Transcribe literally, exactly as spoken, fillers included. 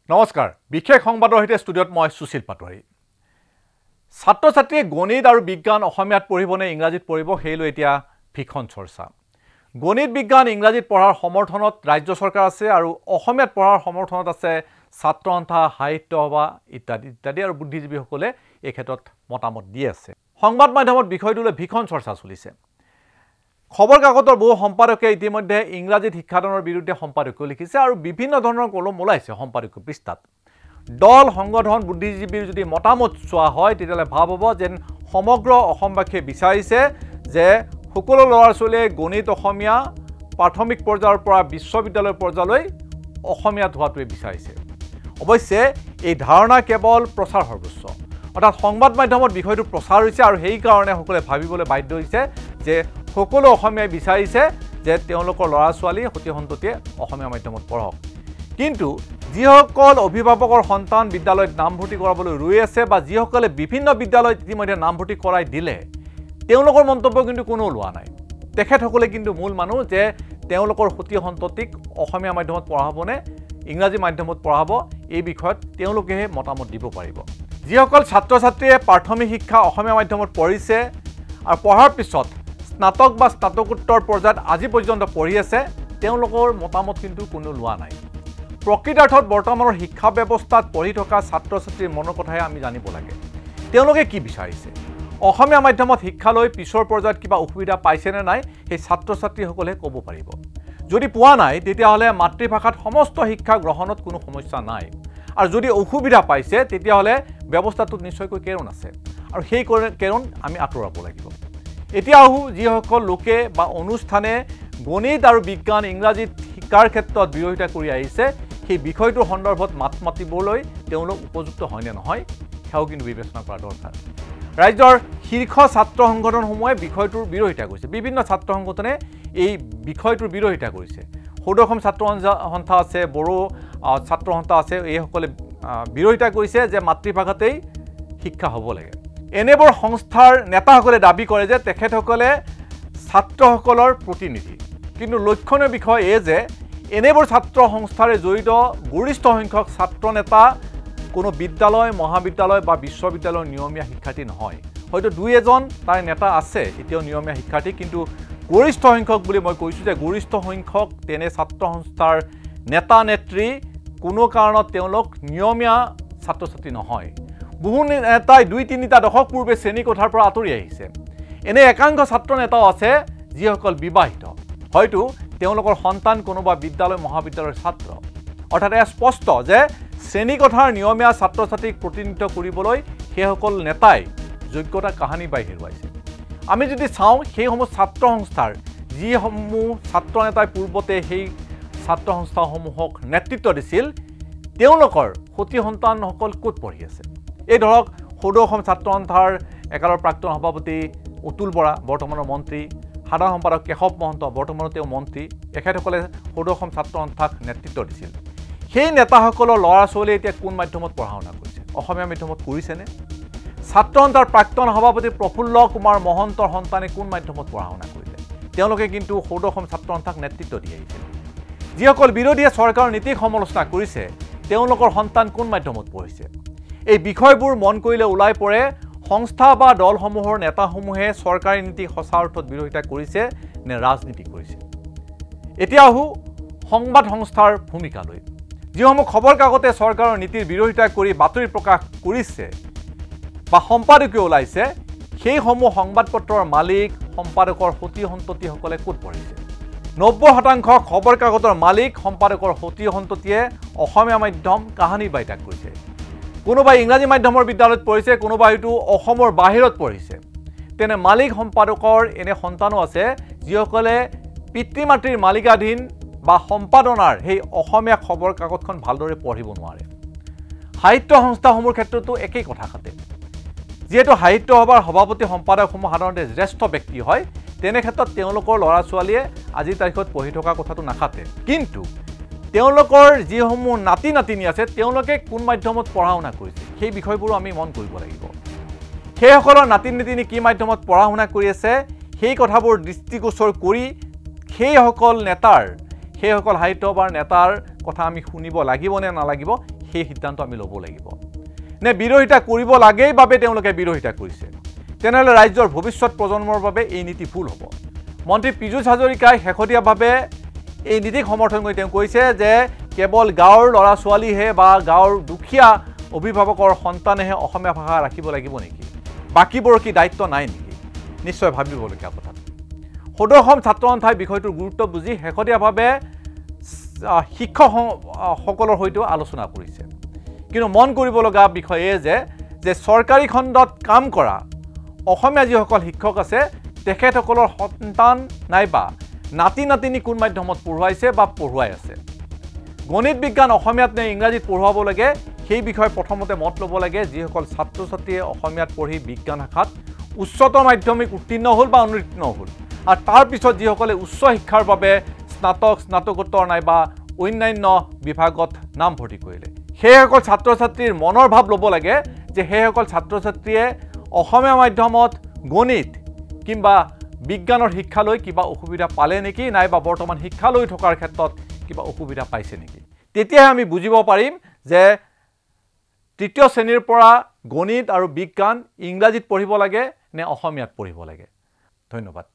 নমস্কাৰ বিশেষ সংবাদৰ সৈতে ষ্টুডিঅ'ত মই সুশীল পাটোৱাৰী ছাত্ৰ ছাত্ৰীয়ে গণিত আৰু বিজ্ঞান অসমীয়াত পঢ়িবনে ইংৰাজীত পঢ়িব হেলৈ এতিয়া ভিখন চৰ্চা গণিত বিজ্ঞান ইংৰাজীত পঢ়াৰ সমৰ্থনত ৰাজ্য চৰকাৰ আছে আৰু অসমীয়াত পঢ়াৰ সমৰ্থনত আছে ছাত্ৰ সন্থা সাহিত্য সভা ইত্যাদি ইত্যাদি আৰু বুদ্ধিজীৱীসকলে এই ক্ষেত্ৰত মতামত দি আছে সংবাদ মাধ্যমত বিষয়টোলৈ ভিখন চৰ্চা চলিছে খবৰ কাকতৰ বহু সম্পাদকে ইতিমধ্যে ইংৰাজীত শিক্ষাদানৰ বিৰুদ্ধে সম্পাদকীয় লিখিছে আৰু বিভিন্ন ধৰণৰ কলম ওলাইছে সম্পাদকীয় পৃষ্ঠাত দল সংগঠন বুদ্ধিজীৱীৰ যদি মতামত চোৱা হয় তেতিয়ালে ভাব হ'ব যেন সমগ্ৰ অসমবাসীয়ে বিচাৰিছে যে সকলো ল'ৰা ছোৱালীয়ে গণিত অসমীয়া প্ৰাথমিক পৰ্যায়ৰ পৰা বিশ্ববিদ্যালয় পৰ্যায়লৈ অসমীয়াত হোৱাটোৱে বিচাৰিছে অৱশ্যে এই ধাৰণা কেৱল প্ৰচাৰ সৰ্বস্ব অৰ্থাৎ সংবাদ মাধ্যমত বিষয়টো প্ৰচাৰ হৈছে আৰু সেই কাৰণে সকলে ভাবিবলৈ বাধ্য হৈছে যে সকলো অসমীয়াই বিচাৰিছে যে তেওঁলোকৰ ল'ৰা ছোৱালী সতি সন্ততিয়ে অসমীয়া মাধ্যমত পঢ়ক কিন্তু যিসকল অভিভাৱকৰ সন্তান বিদ্যালয়ত নামভৰ্তি কৰাবলৈ ৰৈ আছে বা যিসকলে বিভিন্ন বিদ্যালয়ত ইতিমধ্যে নামভৰ্তি কৰাই দিলে তেওঁলোকৰ মন্তব্য কিন্তু কোনো লোৱা নাই তেখেতসকলে কিন্তু মূল মানুহ যে তেওঁলোকৰ সতি সন্ততিক অসমীয়া মাধ্যমত পঢ়াবনে ইংৰাজী মাধ্যমত পঢ়াব এই বিষয়ত তেওঁলোকেহে মতামত দিব পাৰিব যিসকল ছাত্ৰ ছাত্ৰীয়ে প্ৰাথমিক শিক্ষা অসমীয়া মাধ্যমত পঢ়িছে আৰু পঢ়াৰ পিছত স্নাতক বা স্নাতকোত্তৰ পৰ্যায়ত আজি পৰ্যন্ত পঢ়ি আছে তেওঁলোকৰ মতামত কিন্তু কোনো লোৱা নাই প্ৰকৃতাৰ্থত বৰ্তমানৰ শিক্ষা ব্যৱস্থাত পঢ়ি থকা ছাত্ৰ ছাত্ৰীৰ মনৰ কথাহে আমি জানিব লাগে তেওঁলোকে কি বিচাৰিছে অসমীয়া মাধ্যমত শিক্ষা লৈ পিছৰ পৰ্যায়ত কিবা অসুবিধা পাইছে নে নাই সেই ছাত্ৰ ছাত্ৰীসকলে ক'ব পাৰিব যদি পোৱা নাই তেতিয়াহ'লে মাতৃভাষাত সমস্ত শিক্ষা গ্ৰহণত কোনো সমস্যা নাই আৰু যদি অসুবিধা পাইছে তেতিয়াহ'লে ব্যৱস্থাটোত নিশ্চয়কৈ কেৰণ আছে আৰু সেই কেৰণ আমি আঁতৰাব লাগিব এতিয়াও যিসকল লোকে বা অনুষ্ঠানে গণিত আৰু বিজ্ঞান ইংৰাজীত শিক্ষাৰ ক্ষেত্ৰত বিৰোধিতা কৰি আহিছে সেই বিষয়টোৰ সন্দৰ্ভত মাত মাতিবলৈ তেওঁলোক উপযুক্ত হয়নে নহয় সেয়াও কিন্তু বিবেচনা কৰা দৰকাৰ ৰাজ্যৰ শীৰ্ষ ছাত্ৰ সংগঠনসমূহে বিষয়টোৰ বিৰোধিতা কৰিছে বিভিন্ন ছাত্ৰ সংগঠনে এই বিষয়টোৰ বিৰোধিতা কৰিছে সদৌ অসম ছাত্ৰ সন্থা আছে বড়ো ছাত্ৰ সন্থা আছে এইসকলে বিৰোধিতা কৰিছে যে মাতৃভাষাতেই শিক্ষা হ'ব লাগে এনেবোৰ সংস্থাৰ নেতাসকলে দাবী কৰে যে তেখেতসকলে ছাত্ৰসকলৰ প্ৰতিনিধি কিন্তু লক্ষণীয় বিষয় এই যে এনেবোৰ ছাত্ৰ সংস্থাৰে জড়িত গৰিষ্ঠ সংখ্যক ছাত্ৰ নেতা কোনো বিদ্যালয় মহাবিদ্যালয় বা বিশ্ববিদ্যালয়ৰ নিয়মীয়া শিক্ষাৰ্থী নহয় হয়তো দুই এজন তাৰ নেতা আছে এতিয়াও নিয়মীয়া শিক্ষাৰ্থী কিন্তু গৰিষ্ঠ সংখ্যক বুলি মই কৈছোঁ যে গৰিষ্ঠ সংখ্যক তেনে ছাত্ৰ সংস্থাৰ নেতা নেত্ৰী কোনো কাৰণত তেওঁলোক নিয়মীয়া ছাত্ৰ ছাত্ৰী নহয় বহু নেতাই দুই তিনিটা দশক পূৰ্বে শ্ৰেণী কোঠাৰ পৰা আঁতৰি আহিছে এনে একাংশ ছাত্ৰ নেতাও আছে যিসকল বিবাহিত হয়তো তেওঁলোকৰ সন্তান কোনোবা বিদ্যালয় মহাবিদ্যালয়ৰ ছাত্ৰ অৰ্থাৎ স্পষ্ট যে শ্ৰেণী কোঠাৰ নিয়মীয়া ছাত্ৰ ছাত্ৰীক প্ৰতিনিধিত্ব কৰিবলৈ সেইসকল নেতাই যোগ্যতা কাহানি বাই হেৰুৱাইছে আমি যদি চাওঁ সেইসমূহ ছাত্ৰ সংস্থাৰ যিসমূহ ছাত্ৰ নেতাই পূৰ্বতে সেই ছাত্ৰ সংস্থাসমূহক নেতৃত্ব দিছিল তেওঁলোকৰ সতি সন্তানসকল ক'ত পঢ়ি আছে এই ধৰক সদৌ অসম ছাত্ৰ সন্থাৰ একালৰ প্ৰাক্তন সভাপতি অতুল বৰা বৰ্তমানৰ মন্ত্ৰী সাধাৰণ সম্পাদক কেশৱ মহন্ত বৰ্তমানৰ তেওঁ মন্ত্ৰী এখেতসকলে সদৌ অসম ছাত্ৰ সন্থাক নেতৃত্ব দিছিল সেই নেতাসকলৰ ল'ৰা ছোৱালীয়ে এতিয়া কোন মাধ্যমত পঢ়া শুনা কৰিছে অসমীয়া মাধ্যমত কৰিছেনে ছাত্ৰ সন্থাৰ প্ৰাক্তন সভাপতি প্ৰফুল্ল কুমাৰ মহন্তৰ সন্তানে কোন মাধ্যমত পঢ়া শুনা কৰিলে তেওঁলোকে কিন্তু সদৌ অসম ছাত্ৰ সন্থাক নেতৃত্ব দি আহিছিল যিসকল বিৰোধীয়ে চৰকাৰৰ নীতিক সমালোচনা কৰিছে তেওঁলোকৰ সন্তান কোন মাধ্যমত পঢ়িছে এই বিষয়বোৰ মন কৰিলে ওলাই পৰে সংস্থা বা দলসমূহৰ নেতাসমূহে চৰকাৰী নীতি সঁচা অৰ্থত বিৰোধিতা কৰিছে নে ৰাজনীতি কৰিছে এতিয়া আহো সংবাদ সংস্থাৰ ভূমিকালৈ যিসমূহ খবৰ কাকতে চৰকাৰৰ নীতিৰ বিৰোধিতা কৰি বাতৰি প্ৰকাশ কৰিছে বা সম্পাদকীয় ওলাইছে সেইসমূহ সংবাদপত্ৰৰ মালিক সম্পাদকৰ সতি সন্ততিসকলে ক'ত পঢ়িছে নব্বৈ শতাংশ খবৰ কাকতৰ মালিক সম্পাদকৰ সতি সন্ততিয়ে অসমীয়া মাধ্যম কাহানি বাইতাক কৰিছে কোনোবাই ইংৰাজী মাধ্যমৰ বিদ্যালয়ত পঢ়িছে কোনোবাই হয়তো অসমৰ বাহিৰত পঢ়িছে তেনে মালিক সম্পাদকৰ এনে সন্তানো আছে যিসকলে পিতৃ মাতৃৰ মালিকাধীন বা সম্পাদনাৰ সেই অসমীয়া খবৰ কাকতখন ভালদৰে পঢ়িব নোৱাৰে সাহিত্য সংস্থাসমূহৰ ক্ষেত্ৰতো একেই কথা খাতে যেহেতু সাহিত্য সভাৰ সভাপতি সম্পাদকসমূহ সাধাৰণতে জ্যেষ্ঠ ব্যক্তি হয় তেনে ক্ষেত্ৰত তেওঁলোকৰ ল'ৰা ছোৱালীয়ে আজিৰ তাৰিখত পঢ়ি থকা কথাটো নাখাতে কিন্তু তেওঁলোকৰ যিসমূহ নাতি নাতিনী আছে তেওঁলোকে কোন মাধ্যমত পঢ়া শুনা কৰিছে সেই বিষয়বোৰ আমি মন কৰিব লাগিব সেইসকলৰ নাতি নাতিনী কি মাধ্যমত পঢ়া শুনা কৰি আছে সেই কথাবোৰ দৃষ্টিগোচৰ কৰি সেইসকল নেতাৰ সেইসকল সাহিত্য সভাৰ নেতাৰ কথা আমি শুনিব লাগিব নে নালাগিব সেই সিদ্ধান্ত আমি ল'ব লাগিব নে বিৰোধিতা কৰিব লাগেই বাবে তেওঁলোকে বিৰোধিতা কৰিছে তেনেহ'লে ৰাজ্যৰ ভৱিষ্যত প্ৰজন্মৰ বাবে এই নীতি ভুল হ'ব মন্ত্ৰী পীযুষ হাজৰিকাই শেহতীয়াভাৱে এই নীতিক সমৰ্থন কৰি তেওঁ কৈছে যে কেৱল গাঁৱৰ ল'ৰা ছোৱালীহে বা গাঁৱৰ দুখীয়া অভিভাৱকৰ সন্তানেহে অসমীয়া ভাষা ৰাখিব লাগিব নেকি বাকীবোৰৰ কি দায়িত্ব নাই নেকি নিশ্চয় ভাবিবলগীয়া কথা সদৌ ছাত্ৰ সন্থাই বিষয়টোৰ গুৰুত্ব বুজি শেহতীয়াভাৱে শিক্ষকসকলৰ সৈতেও আলোচনা কৰিছে কিন্তু মন কৰিব লগা বিষয় এই যে যে চৰকাৰী খণ্ডত কাম কৰা অসমীয়া যিসকল শিক্ষক আছে তেখেতসকলৰ সন্তান নাইবা নাতি নাতিনি কোন মাধ্যমত পঢ়ুৱাইছে বা পঢ়ুৱাই আছে গণিত বিজ্ঞান অসমীয়াত নে ইংৰাজীত পঢ়ুৱাব লাগে সেই বিষয়ে প্ৰথমতে মত ল'ব লাগে যিসকল ছাত্ৰ ছাত্ৰীয়ে অসমীয়াত পঢ়ি বিজ্ঞান শাখাত উচ্চতৰ মাধ্যমিক উত্তীৰ্ণ হ'ল বা অনুত্তীৰ্ণ হ'ল আৰু তাৰ পিছত যিসকলে উচ্চ শিক্ষাৰ বাবে স্নাতক স্নাতকোত্তৰ নাইবা অন্যান্য বিভাগত নাম ভৰ্তি কৰিলে সেইসকল ছাত্ৰ ছাত্ৰীৰ মনৰ ভাৱ ল'ব লাগে যে সেইসকল ছাত্ৰ ছাত্ৰীয়ে অসমীয়া মাধ্যমত গণিত কিংবা বিজ্ঞানৰ শিক্ষা লৈ কিবা অসুবিধা পালে নেকি নাইবা বৰ্তমান শিক্ষা লৈ থকাৰ ক্ষেত্ৰত কিবা অসুবিধা পাইছে নেকি তেতিয়াহে আমি বুজিব পাৰিম যে তৃতীয় শ্ৰেণীৰ পৰা গণিত আৰু বিজ্ঞান ইংৰাজীত পঢ়িব লাগে নে অসমীয়াত পঢ়িব লাগে ধন্যবাদ